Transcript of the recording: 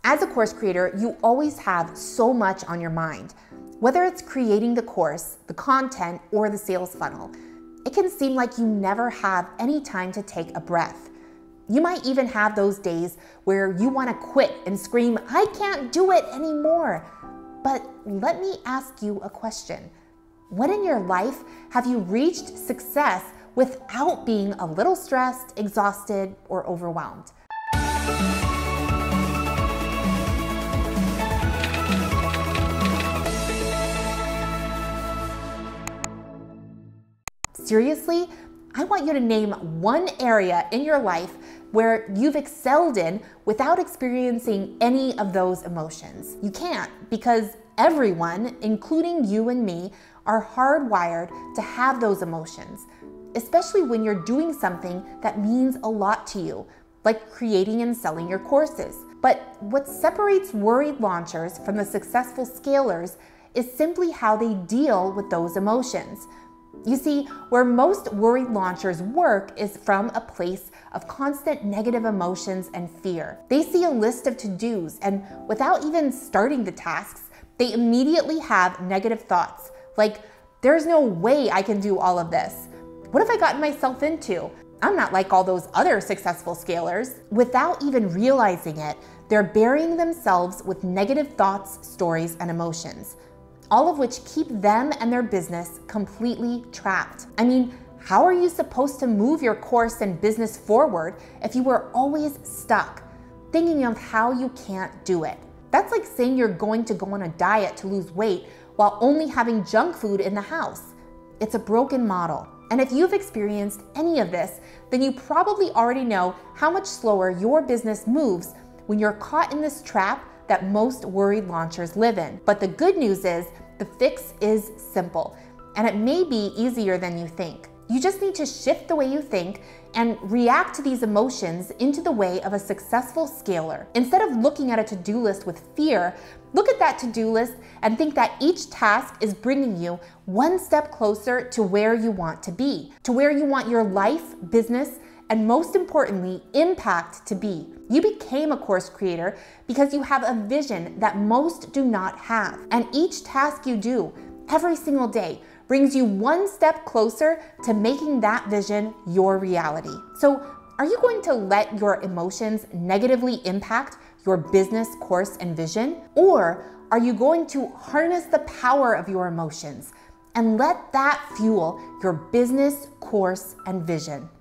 As a course creator, you always have so much on your mind. Whether it's creating the course, the content, or the sales funnel, it can seem like you never have any time to take a breath. You might even have those days where you want to quit and scream, "I can't do it anymore." But let me ask you a question. When in your life have you reached success without being a little stressed, exhausted, or overwhelmed? Seriously, I want you to name one area in your life where you've excelled in without experiencing any of those emotions. You can't, because everyone, including you and me, are hardwired to have those emotions, especially when you're doing something that means a lot to you, like creating and selling your courses. But what separates worried launchers from the successful scalers is simply how they deal with those emotions. You see, where most worried launchers work is from a place of constant negative emotions and fear. They see a list of to-dos, and without even starting the tasks, they immediately have negative thoughts, like, "There's no way I can do all of this. What have I gotten myself into? I'm not like all those other successful scalers." Without even realizing it, they're burying themselves with negative thoughts, stories, and emotions, all of which keep them and their business completely trapped. I mean, how are you supposed to move your course and business forward if you were always stuck, thinking of how you can't do it? That's like saying you're going to go on a diet to lose weight while only having junk food in the house. It's a broken model. And if you've experienced any of this, then you probably already know how much slower your business moves when you're caught in this trap that most worried launchers live in. But the good news is the fix is simple, and it may be easier than you think. You just need to shift the way you think and react to these emotions into the way of a successful scaler. Instead of looking at a to-do list with fear, look at that to-do list and think that each task is bringing you one step closer to where you want to be, to where you want your life, business, and most importantly, impact to be. You became a course creator because you have a vision that most do not have. And each task you do every single day brings you one step closer to making that vision your reality. So, are you going to let your emotions negatively impact your business, course, and vision? Or are you going to harness the power of your emotions and let that fuel your business, course, and vision?